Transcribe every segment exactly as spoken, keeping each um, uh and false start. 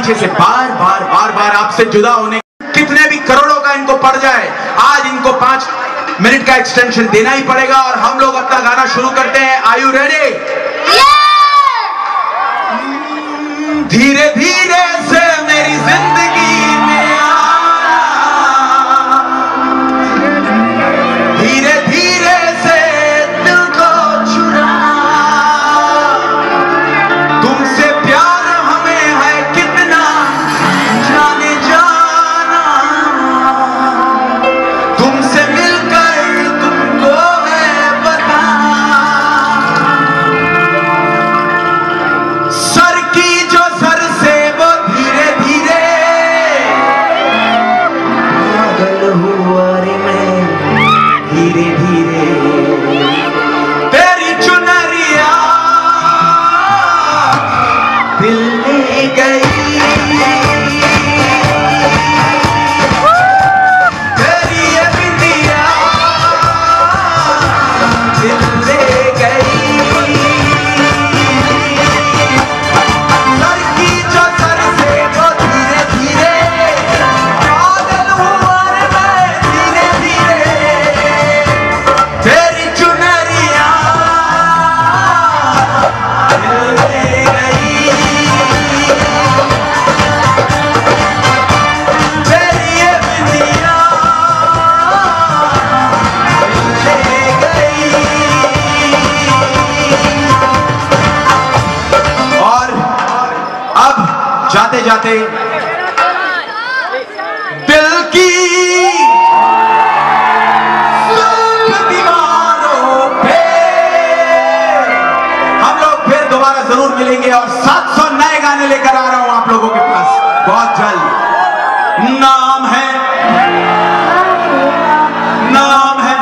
पीछे से बार बार बार बार आपसे जुदा होने, कितने भी करोड़ों का इनको पड़ जाए, आज इनको पांच मिनट का एक्सटेंशन देना ही पड़ेगा और हम लोग अपना गाना शुरू करते हैं। Are you ready? धीरे धीरे से मेरी जिंदगी में आना, धीरे धीरे से दिल को चुराना, तुमसे प्यार हमें है कितना जाने जाना, तुमसे मिलकर तुमको है बताना, सर की जो सर से वो धीरे धीरे पागल हुआ रे मैं, धीरे धीरे तेरी चुनरिया दिल ले गई, तेरी ये बिंदिया दिल ले गई, सर की जो सर से वो धीरे धीरे पागल हुआ रे मैं, धीरे धीरे तेरी चुनरिया दिल ले गई, तेरी ये बिंदिया दिल ले गई। और अब जाते जाते दिल की सब दीवारों पे हम लोग फिर दोबारा जरूर मिलेंगे और सात सौ नए गाने लेकर आ रहा हूं आप लोगों के पास बहुत जल्द। नाम है, नाम है,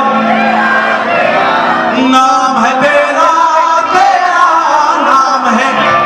नाम है तेरा, तेरा नाम है,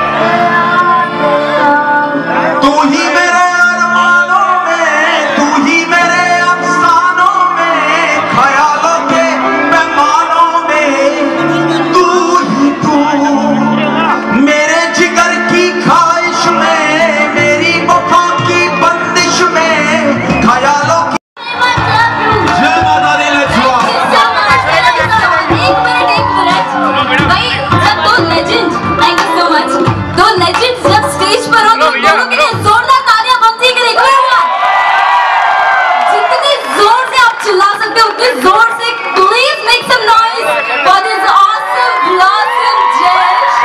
तू ही मेरे अरमानों में, तू ही मेरे अफसानों में, ख्यालों के पैमानों में, तू ही तू मेरे जिगर की ख्वाहिश में, मेरी वफा की बंदिश में, ख्यालों की। जय माता दी, let's rock। एक मिनट एक मिनट भाई, जब दो legends, thank you so much, दो लेजेंड्स जब स्टेज पर हो तो दोनों के लिए जोरदार तालियां बमती के लिए करो। जितनी जोर से आप चिल्ला सकते हो उतनी जोर से please make some noise for this awesome blossom जज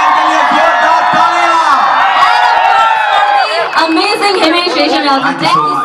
जोरदार तालियां। Amazing Himesh Reshammiya. Thank you